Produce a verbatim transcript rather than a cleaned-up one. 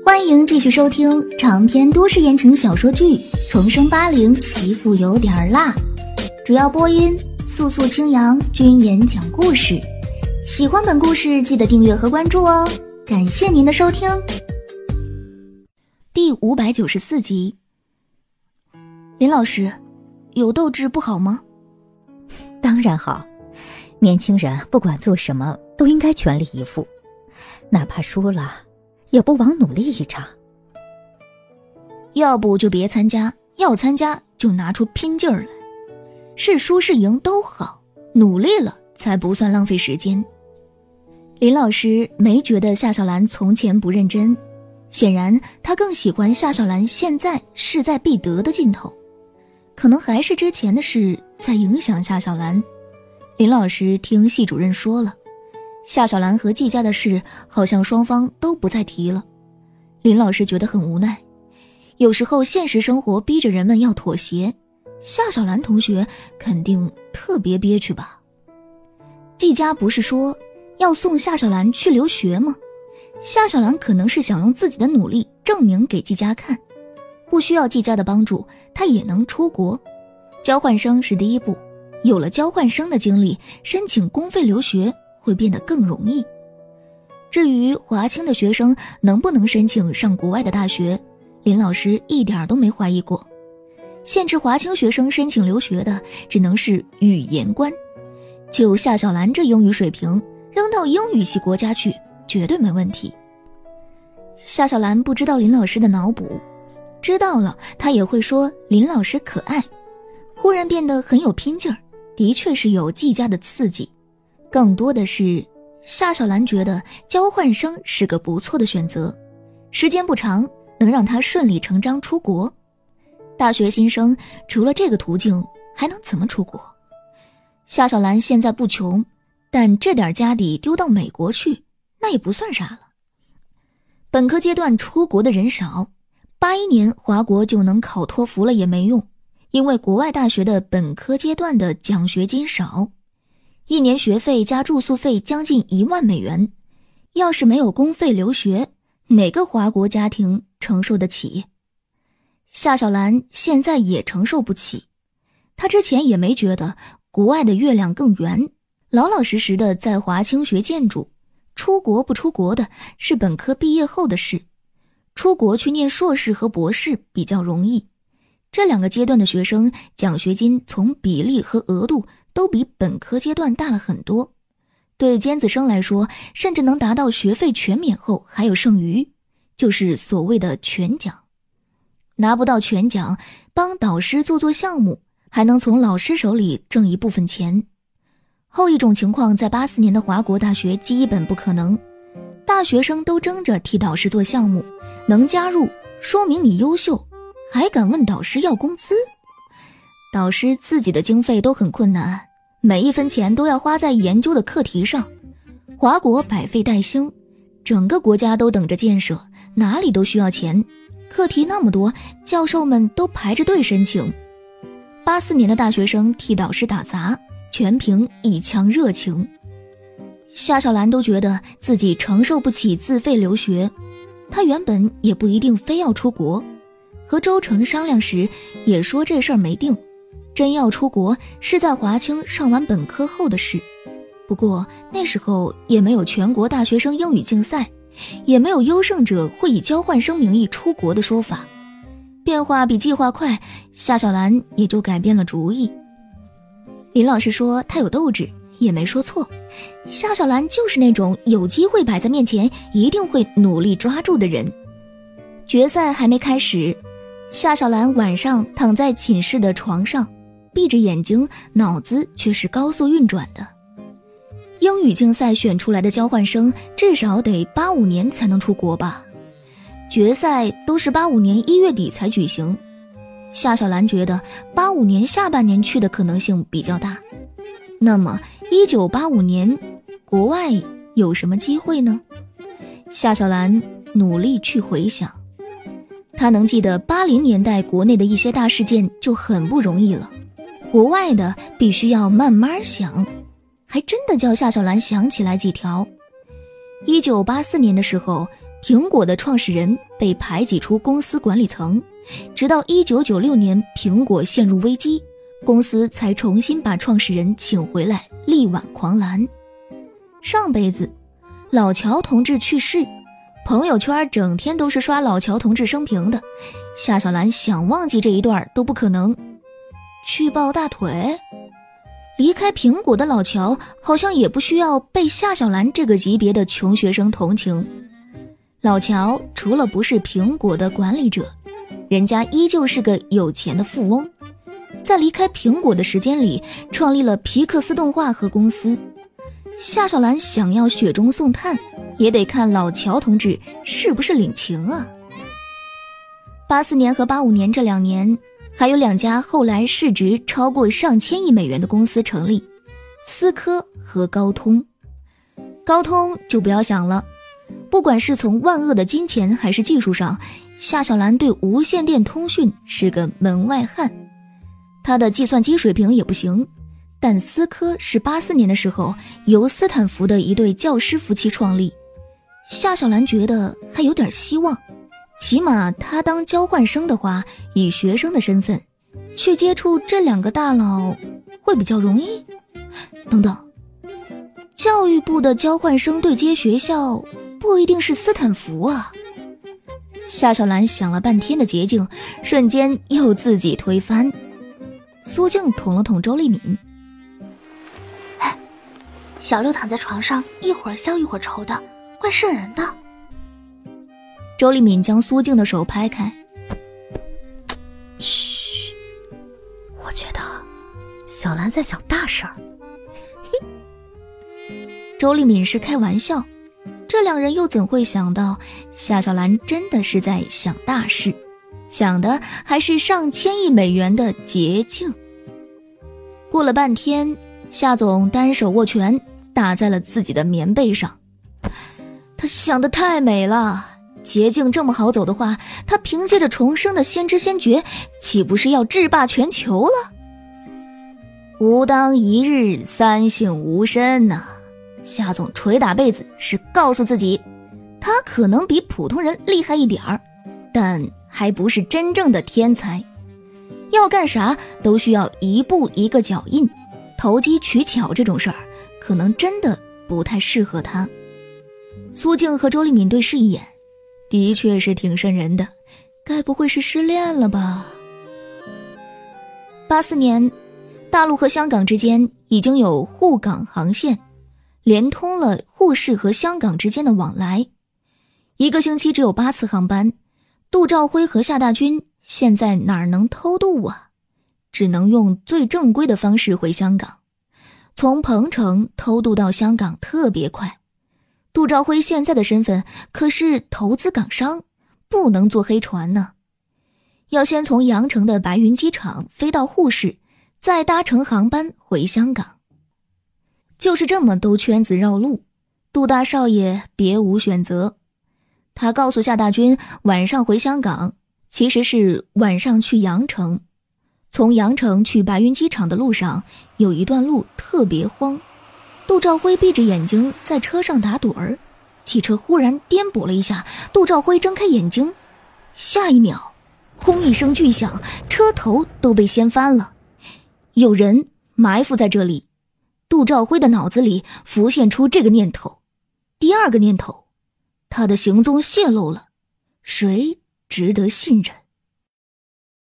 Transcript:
欢迎继续收听长篇都市言情小说剧《重生八零媳妇有点辣》，主要播音素素清扬，君言讲故事。喜欢本故事记得订阅和关注哦，感谢您的收听。第五百九十四集。林老师，有斗志不好吗？ 当然好，年轻人不管做什么都应该全力以赴，哪怕输了也不枉努力一场。 要不就别参加，要参加就拿出拼劲儿来，是输是赢都好，努力了才不算浪费时间。林老师没觉得夏小兰从前不认真，显然他更喜欢夏小兰现在势在必得的劲头，可能还是之前的事在影响夏小兰。林老师听系主任说了，夏小兰和季家的事好像双方都不再提了。林老师觉得很无奈，有时候现实生活逼着人们要妥协，夏小兰同学肯定特别憋屈吧。季家不是说要送夏小兰去留学吗？夏小兰可能是想用自己的努力证明给季家看，不需要季家的帮助，她也能出国。交换生是第一步，有了交换生的经历，申请公费留学会变得更容易。至于华清的学生能不能申请上国外的大学，林老师一点都没怀疑过。限制华清学生申请留学的只能是语言关，就夏小兰这英语水平，扔到英语系国家去绝对没问题。夏小兰不知道林老师的脑补，知道了她也会说林老师可爱，忽然变得很有拼劲儿，的确是有季家的刺激。更多的是夏小兰觉得交换生是个不错的选择，时间不长，能让她顺理成章出国。大学新生除了这个途径还能怎么出国？夏小兰现在不穷，但这点家底丢到美国去那也不算啥了。本科阶段出国的人少，八一年华国就能考托福了也没用，因为国外大学的本科阶段的奖学金少，一年学费加住宿费将近一万美元，要是没有公费留学，哪个华国家庭承受得起？夏小兰现在也承受不起，她之前也没觉得国外的月亮更圆，老老实实的在华清学建筑，出国不出国的是本科毕业后的事，出国去念硕士和博士比较容易。这两个阶段的学生奖学金从比例和额度都比本科阶段大了很多，对尖子生来说甚至能达到学费全免后还有剩余，就是所谓的全奖。拿不到全奖，帮导师做做项目，还能从老师手里挣一部分钱。后一种情况在八四年的华国大学基本不可能，大学生都争着替导师做项目，能加入说明你优秀，还敢问导师要工资？导师自己的经费都很困难，每一分钱都要花在研究的课题上。华国百废待兴，整个国家都等着建设，哪里都需要钱，课题那么多，教授们都排着队申请。八四年的大学生替导师打杂，全凭一腔热情。夏小兰都觉得自己承受不起自费留学，她原本也不一定非要出国，和周成商量时也说这事儿没定，真要出国是在华清上完本科后的事。不过那时候也没有全国大学生英语竞赛，也没有优胜者会以交换生名义出国的说法。变化比计划快，夏小兰也就改变了主意。林老师说他有斗志，也没说错，夏小兰就是那种有机会摆在面前一定会努力抓住的人。决赛还没开始，夏小兰晚上躺在寝室的床上，闭着眼睛，脑子却是高速运转的。英语竞赛选出来的交换生至少得八五年才能出国吧，决赛都是八五年一月底才举行，夏小兰觉得八五年下半年去的可能性比较大。那么一九八五年国外有什么机会呢？夏小兰努力去回想，她能记得八零年代国内的一些大事件就很不容易了，国外的必须要慢慢想，还真的叫夏小兰想起来几条。一九八四年的时候， 苹果的创始人被排挤出公司管理层，直到一九九六年苹果陷入危机，公司才重新把创始人请回来力挽狂澜。上辈子老乔同志去世，朋友圈整天都是刷老乔同志生平的，夏小兰想忘记这一段都不可能。去抱大腿？离开苹果的老乔好像也不需要被夏小兰这个级别的穷学生同情。老乔除了不是苹果的管理者，人家依旧是个有钱的富翁，在离开苹果的时间里创立了皮克斯动画和公司。夏小兰想要雪中送炭，也得看老乔同志是不是领情啊。八四年和八五年这两年，还有两家后来市值超过上千亿美元的公司成立，思科和高通。高通就不要想了，不管是从万恶的金钱还是技术上，夏小兰对无线电通讯是个门外汉。他的计算机水平也不行，但思科是八四年的时候由斯坦福的一对教师夫妻创立，夏小兰觉得还有点希望，起码他当交换生的话，以学生的身份去接触这两个大佬会比较容易。等等，教育部的交换生对接学校不一定是斯坦福啊。夏小兰想了半天的捷径，瞬间又自己推翻。苏静捅了捅周丽敏， 哎，小六躺在床上一会儿消一会儿愁的，怪瘆人的。 周丽敏将苏静的手拍开， 嘘，我觉得小兰在想大事儿。 周丽敏是开玩笑，这两人又怎会想到夏小兰真的是在想大事，想的还是上千亿美元的捷径。过了半天，夏总单手握拳打在了自己的棉被上。他想得太美了，捷径这么好走的话，他凭借着重生的先知先觉，岂不是要制霸全球了？吾当一日三省吾身呐、啊！夏总捶打被子是告诉自己，他可能比普通人厉害一点儿，但还不是真正的天才。要干啥都需要一步一个脚印，投机取巧这种事儿可能真的不太适合他。苏静和周丽敏对视一眼，的确是挺瘆人的，该不会是失恋了吧？八四年，大陆和香港之间已经有沪港航线，连通了沪市和香港之间的往来。一个星期只有八次航班，杜兆辉和夏大军现在哪能偷渡啊？只能用最正规的方式回香港。从彭城偷渡到香港特别快。杜兆辉现在的身份可是投资港商，不能坐黑船呢。要先从羊城的白云机场飞到沪市，再搭乘航班回香港。就是这么兜圈子绕路，杜大少爷别无选择。他告诉夏大军晚上回香港，其实是晚上去羊城。从羊城去白云机场的路上，有一段路特别荒。杜兆辉闭着眼睛在车上打盹儿，汽车忽然颠簸了一下，杜兆辉睁开眼睛，下一秒，轰一声巨响，车头都被掀翻了。有人埋伏在这里。杜兆辉的脑子里浮现出这个念头。第二个念头，他的行踪泄露了，谁值得信任？